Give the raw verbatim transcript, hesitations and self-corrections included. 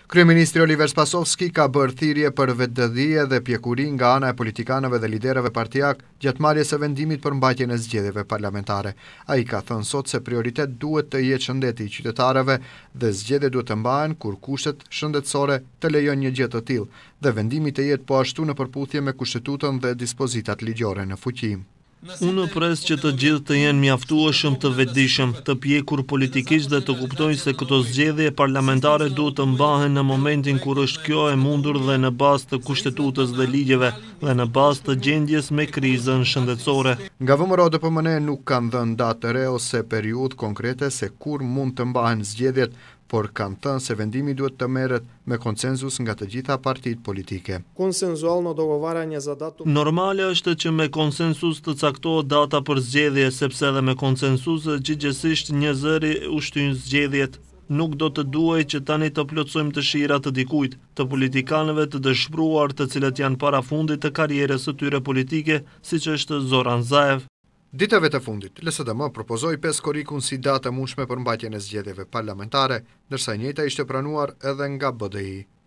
Kryeministri Oliver Spasovski ka bërë thirrje për vetëdije dhe pjekuri nga ana e politikanëve dhe liderëve partijak gjatë marrjes së vendimit për mbajtjen e zgjedhjeve parlamentare. Ai ka thënë sot se prioritet duhet të jetë shëndeti i qytetarëve dhe zgjedhjet duhet të mbahen kur kushtet shëndetësore të lejojnë një gjë të tillë dhe vendimi të jetë po ashtu në përputhje me kushtetutën dhe dispozitat ligjore në fuqi. Unë pres që të gjithë të jenë mjaftueshëm të vetëdijshëm, të pjekur politikisht dhe të kuptojnë se këto zgjedhje parlamentare duhet të mbahen në momentin kur është kjo e mundur dhe në bazë të kushtetutës dhe ligjeve dhe në bazë të gjendjes me krizën shëndetësore. Nga V M R O D P M N nuk kanë dhënë datë të re ose periudhë konkrete se kur mund të mbahen zgjedhjet, por kanë thënë se vendimi duhet të merret me konsenzus nga të gjitha partitë politike. Normale është që me konsensus të caktohet data për zgjedhje, sepse edhe me konsensus gjithsesi një zëri ushtyn zgjedhjet. Nuk do të duhej që tani të plotësojmë dëshirat të dikujt, të politikanëve të dëshpëruar, të cilët janë para fundit të karrierës së tyre politike, siç është Zoran Zaev. Ditëve të fundit, L S D M propozoi pesë korikun si datë e mundshme për mbajtjen e zgjedhjeve parlamentare, ndërsa e njëjta ishte pranuar edhe nga B D I.